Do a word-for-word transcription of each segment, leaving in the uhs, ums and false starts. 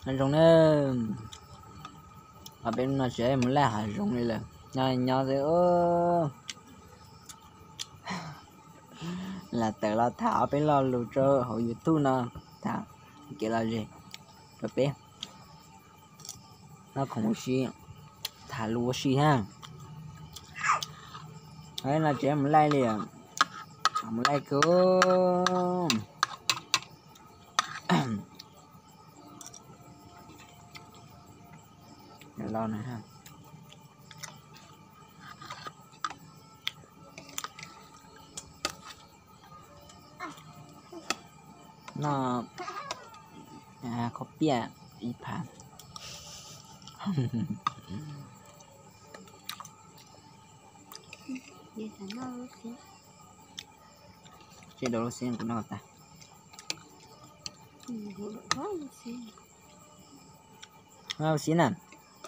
Hạt rồng nó ở bên nó sẽ muốn là hạt rồng này là nhỏ nhỏ thì ơ là tự là thảo bên lo lù cho hậu YouTube nó thảo kiểu là gì rồi bé nó không có gì thả lúa gì ha đấy là trẻ muốn like liền muốn like cứ để lo này ha nó à có bia ý phản vậy là nó xí chế độ xin của nó ta nó xin à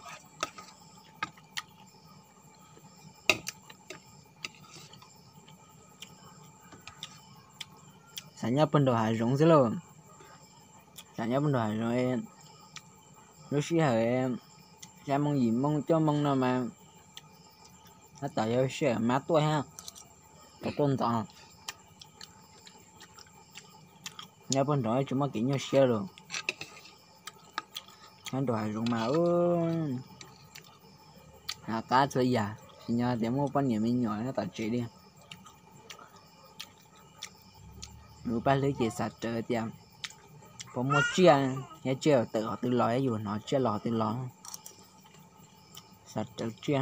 sáng nhớ bên đồ hải rong dữ luôn sáng nhớ bên đồ hải rong em lúc xí hồi em ra mong gì mong cho mong nào mà nó tạo ra sẽ má tuổi ha có tôn trọng nhớ bên đó chúng mà kỹ nhau xe rồi anh đồ hải rong mà ơi à cá chơi già nhớ để mua bao nhiêu mình nhỏ nó tạo chế đi nếu ba lưới gì sạch trời thì có một chia nhớ chia tự họ tự lo dù nó chia lò tự lo sạch trời chia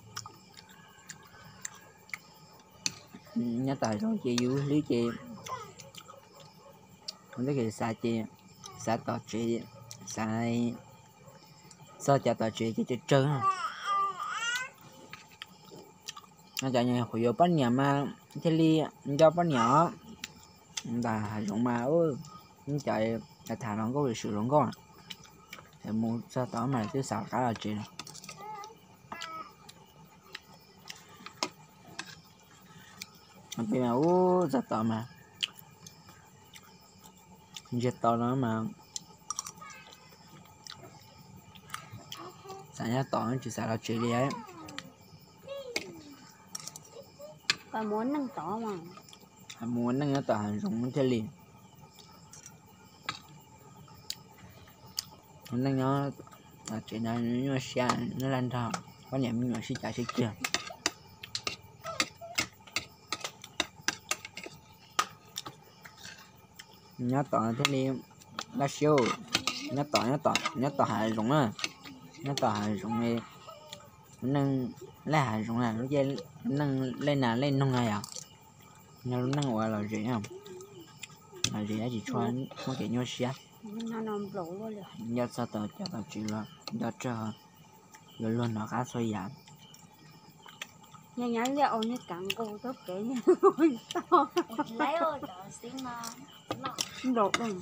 nhớ tại rồi chị dù lý chị không biết cái sao chị sao tỏ chị sai sao chả tỏ chị chị chơi nó chạy nhà khỏi vô bắt nhà mà thế li cho bắt nhỏ là rộng mà ơi nó chạy là thả nó có bị sự rộng con thì mua sao tỏ mà cứ xào cá là chị này bây giờ ô rất tỏ mà rất tỏ nó mà sáng nhá tỏ nó chỉ xào là chị đi ấy còn muốn nâng tỏ mà muốn nâng nó tỏ hàng rộng thế liền muốn nâng nó là chị này nó xe nó lan thao có nhà mình nó sẽ chạy xe kia nhớ tỏ thế liền là siêu nhớ tỏ nhớ tỏ nhớ tỏ hàng rộng à nhớ tỏ hàng rộng này nâng lấy hàng rộng là nó dây nâng lên nào lên nông này à nhớ nâng gọi là gì không là gì á chị cho anh có thể nhớ xe nó nằm lỗ luôn rồi nhớ sao tờ cho tờ chị là nhớ chờ rồi luôn nó khá xoay giảm nhà nhà liệu như cắn cô tốt kế như lấy ơi đó xin mà đột rồi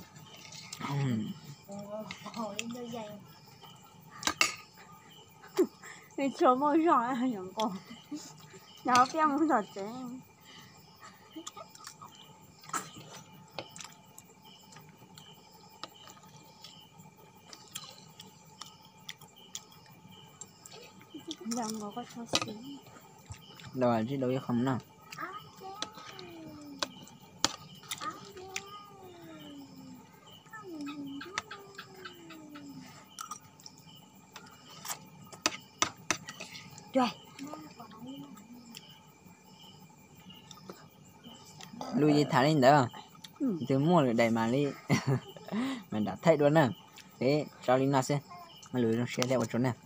你怎么上来还阳光？然后变不少钱。两个个超市。 rồi chứ đâu có không nào rồi lui gì thả lên đó ừ. từ mua được đầy mà đi mình đã thấy luôn nè thế cho linh nào xem mà lưới nó sẽ theo một chỗ này